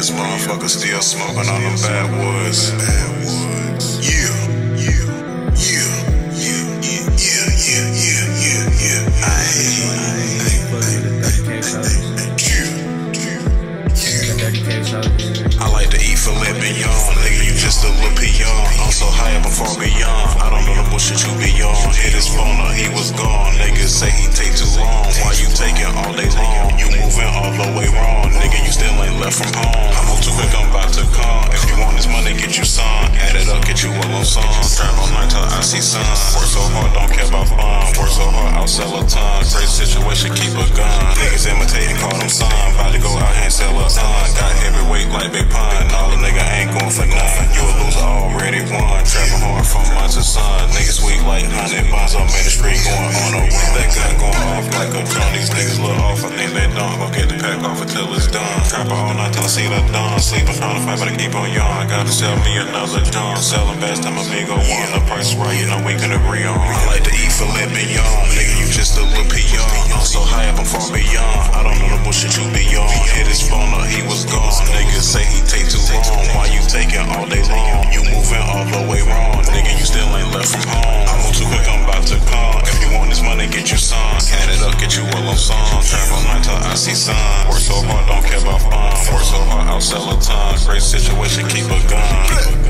this motherfucker still smoking on them backwoods. I like to eat filet mignon, nigga, you just a little peon. I'm so high up and far beyond, I don't know the bullshit you be on. Hit his phone up, he was gone, niggas say he take too long. Why you taking all day long? You moving all the way wrong, nigga, you still ain't left from home. I move too quick, I'm about to come. If you want this money, get you some. Add it up, get you a little song. Drive all night till I see sun. Work so hard, don't care about fun. Work so hard, I'll sell a ton. Great situation, keep a gun. Niggas imitating, call them son. About to go out here and sell a ton. Got heavyweight like Big Pun. All the nigga ain't going for nothing. You a loser already won. Trapping hard from month to sun. Niggas sweet like 100 buns. I'm in the street going on a run. That gun going off like a drum. These niggas look off. I think they done. Go get the pack off until it's done. Trapper all night till I see the dawn. Sleeping trying to fight, but I keep on yawn. I gotta sell me another John. Selling best, I'm a big old one. The price right, you know we can agree on. I like to eat filet mignon. Nigga, you just a little peon. I'm so high up, I'm far beyond. I don't know the bullshit you be on. Hit his phone up, he was gone. Niggas say he take too long. Why you taking all day long? You moving all the way wrong. Nigga, you still ain't left from home. I move too quick, I'm about to come. If you want this money, get you some. Add it up, get you a little song. Travel night till I see sun. Work so hard, don't care about fun. Work so hard, I'll sell a ton. Great situation, keep a gun.